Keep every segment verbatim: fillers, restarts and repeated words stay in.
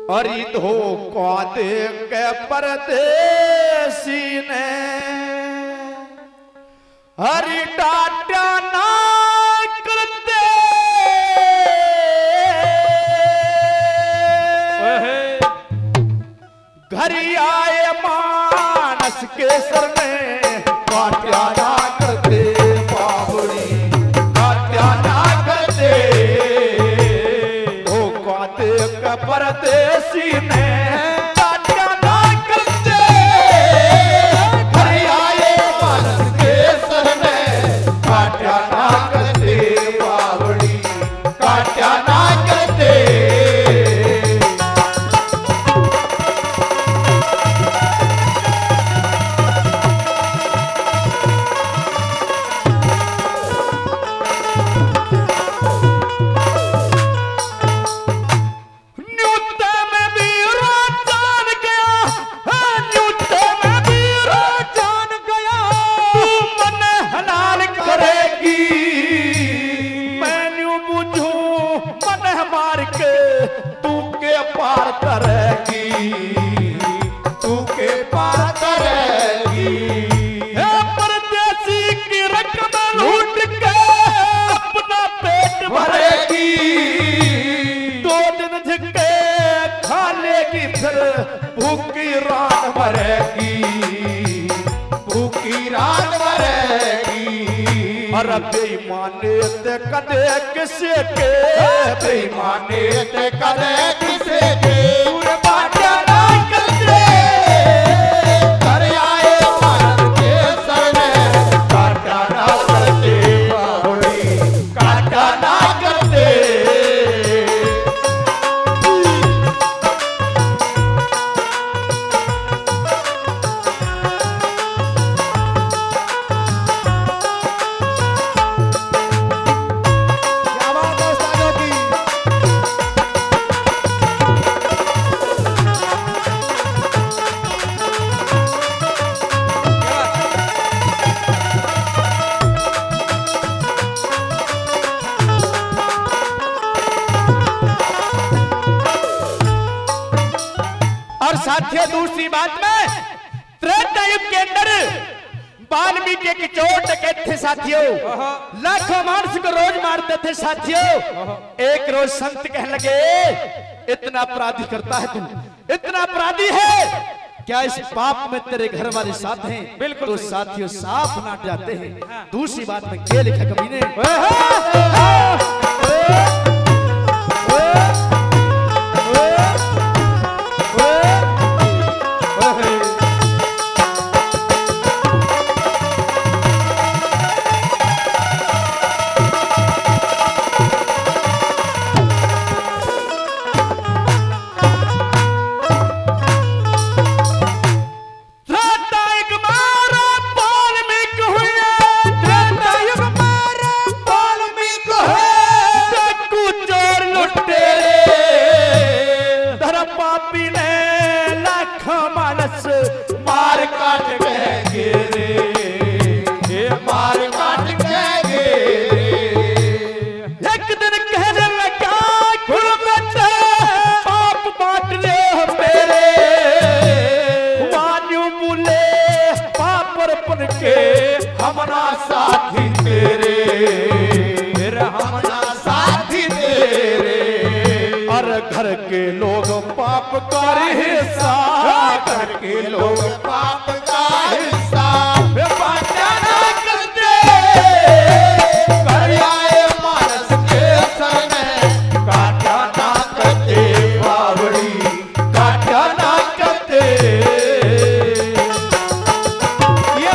हरि धोखा दे के परदेसी ने हरि टाटा ना करते घर आए मानस के सर में काट्या ना करते बाबड़ी काट्या ना करते धोखा दे के परदेसी ने काट्या ना करते घर आए मानस के सर में काट्या ना करते बाबड़ी काट्या ना करते भूखी रात मरेगी भूखी रात मरेगी और बेईमाने ते कदे किसे के बेईमाने ते कदे किसे के पूरे बाटा ना करते घर आए भारत के सर में काटा ना करते बावड़ी काटा ना करते साथियों दूसरी बात में त्रेता युग के अंदर वाल्मीकि की चोट के थे साथियों लाखों मानस को रोज मारते थे साथियों एक रोज संत कहने लगे इतना अपराधी करता है तू इतना अपराधी है क्या इस पाप में तेरे घर वाले साथ हैं बिल्कुल तो साथियों साफ नाट जाते हैं दूसरी बात में क्या लिखा कवि ने मार काट कहेंगे रे मार काट कहेंगे एक दिन कहने लगा गुरबत पाप बांट ले मेरे वान्यू बोले पापर पन के हमना साथी तेरे फिर हमना साथी तेरे और घर के लोग पाप कर हिस्सा घर के लोग पाप का हिस्सा बाटा ना करते घर आए मानस के सर में काटा ना करते बावड़ी काटा ना करते ये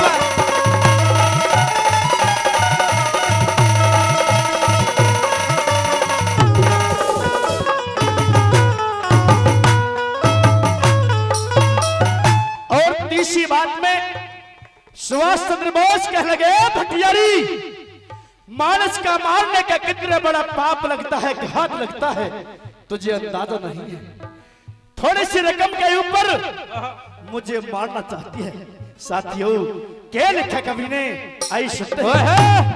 इसी बात में सुभाष चंद्र बोस कहने लगे भटियारी मानस का मारने का कितना बड़ा पाप लगता है घात लगता है तुझे अंदाजा नहीं है थोड़ी सी रकम के ऊपर मुझे मारना चाहती है साथियों क्या लिखा कवि ने आई सुनते हैं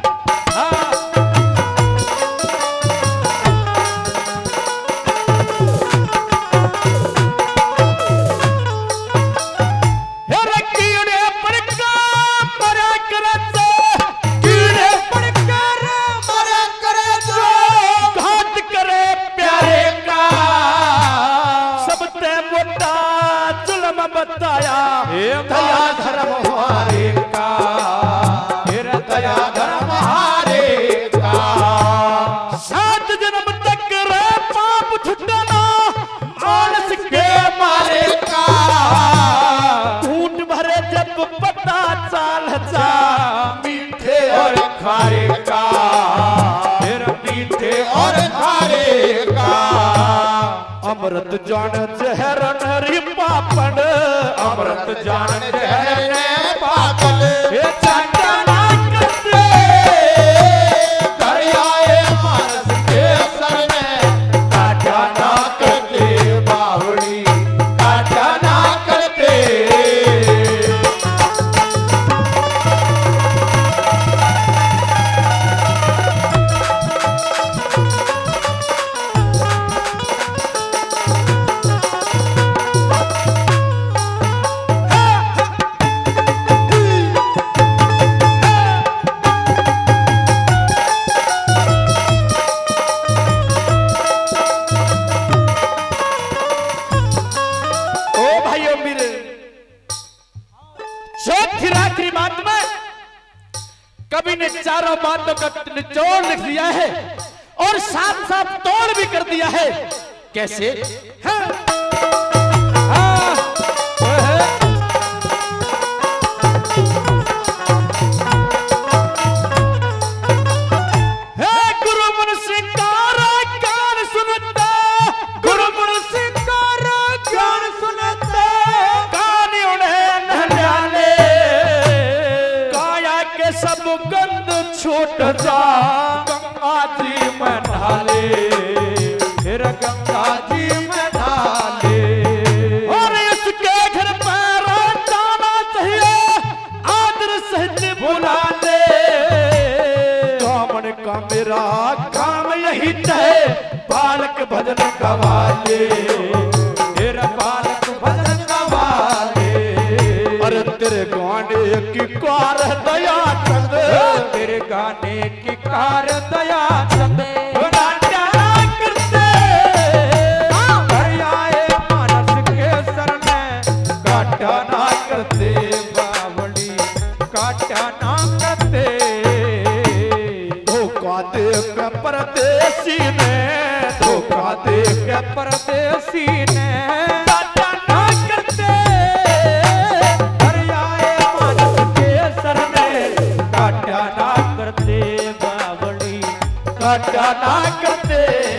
गोटा जुल्म बताया दया धर्म हारे का, फिर दया धर्म हारे का। सात जन्म तक रे पाप छुटना मानस के मारे का, ऊंट भरे जब पता चाल जा मीठे और खारे का, फिर मीठे और खारे का। अमृत जान जहर नरी पापड़, अमृत जान जहर ने पागल चाटना करते दरियाए मानस के सर में, काटा ना करते बावड़ी, काटा ना करते। कवि ने चारों बातों का निचोड़ लिख दिया है और साथ साथ तोड़ भी कर दिया है। कैसे? हाँ। हाँ। है गुरु मुनि कारा ज्ञान सुनता, गुरु मुनि कारा ज्ञान सुनता, कानी उन्हें नहलाने काया के सब गंद छूट जा, गंगा जी में ढाले, फिर गंगा जी में ढाले। और इसके घर पर जाना चाहिए, आदर सहित बुला ले। कामन का मेरा काम यही है, बालक भजन गवाले, फिर बालक भजन गवाले। अरे तेरे गाने की कार दया चंद, तेरे गाने की कार दया चंद, नाट्या करते दरियाए मानस के सर में, काटा ना करते बावड़ी, काटा ना करते। धोखा दे के परदेसी ने, धोखा दे के परदेसी ने, काटा ना करते दरियाए मानस के सर में, काटा ना करते बावड़ी, काटा ना करते।